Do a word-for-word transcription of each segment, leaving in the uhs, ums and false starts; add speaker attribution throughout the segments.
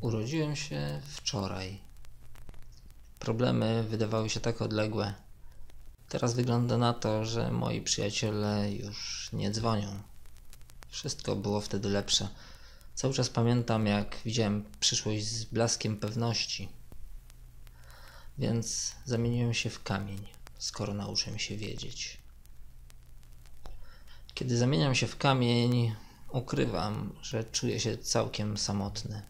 Speaker 1: Urodziłem się wczoraj. Problemy wydawały się tak odległe. Teraz wygląda na to, że moi przyjaciele już nie dzwonią. Wszystko było wtedy lepsze. Cały czas pamiętam, jak widziałem przyszłość z blaskiem pewności. Więc zamieniłem się w kamień, skoro nauczyłem się wiedzieć. Kiedy zamieniam się w kamień, ukrywam, że czuję się całkiem samotny.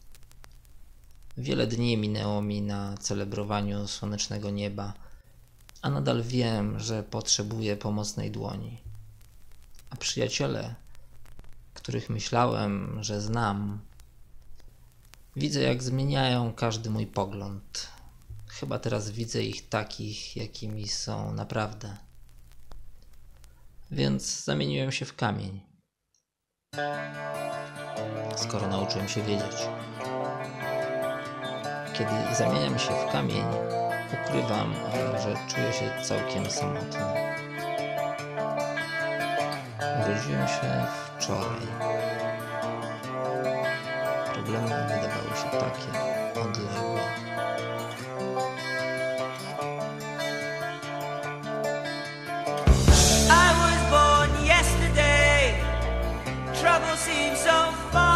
Speaker 1: Wiele dni minęło mi na celebrowaniu słonecznego nieba, a nadal wiem, że potrzebuję pomocnej dłoni. A przyjaciele, których myślałem, że znam, widzę, jak zmieniają każdy mój pogląd. Chyba teraz widzę ich takich, jakimi są naprawdę. Więc zamieniłem się w kamień, skoro nauczyłem się wiedzieć. Kiedy zamieniam się w kamień, ukrywam, że czuję się całkiem samotny. Urodziłem się wczoraj. Problemy wydawały się takie odległe.
Speaker 2: I was born yesterday. Trouble seems so far